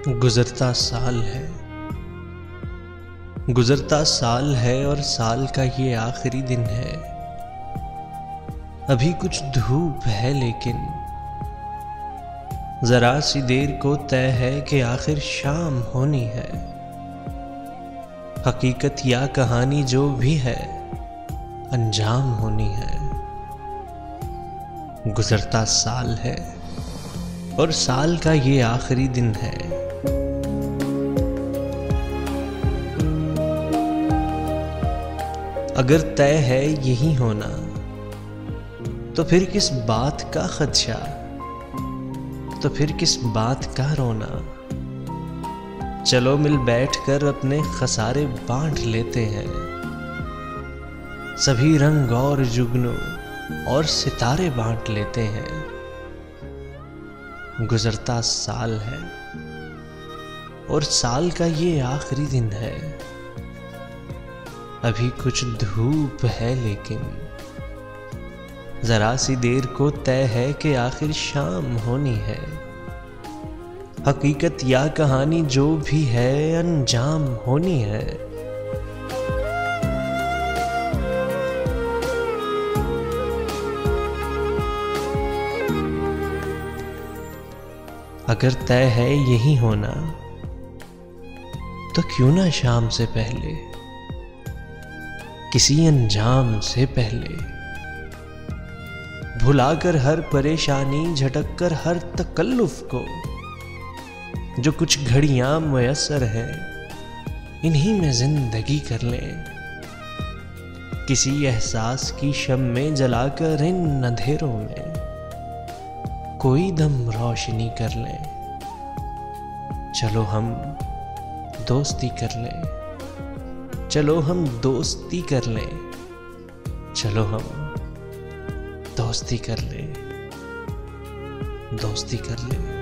गुजरता साल है और साल का ये आखिरी दिन है। अभी कुछ धूप है लेकिन जरा सी देर को तय है कि आखिर शाम होनी है। हकीकत या कहानी जो भी है अंजाम होनी है। गुजरता साल है और साल का ये आखिरी दिन है। अगर तय है यही होना तो फिर किस बात का खदशा, तो फिर किस बात का रोना। चलो मिल बैठकर अपने खसारे बांट लेते हैं। सभी रंग और जुगनू और सितारे बांट लेते हैं। गुजरता साल है और साल का ये आखिरी दिन है। अभी कुछ धूप है लेकिन जरा सी देर को तय है कि आखिर शाम होनी है। हकीकत या कहानी जो भी है अंजाम होनी है। अगर तय है यही होना तो क्यों ना शाम से पहले, किसी अंजाम से पहले, भुलाकर हर परेशानी, झटक कर हर तकल्लुफ को, जो कुछ घड़ियां मुयस्सर है इन्हीं में जिंदगी कर लें। किसी एहसास की शम्में जलाकर इन अंधेरों में कोई दम रोशनी कर लें। चलो हम दोस्ती कर लें, चलो हम दोस्ती कर लें, चलो हम दोस्ती कर लें, दोस्ती कर लें।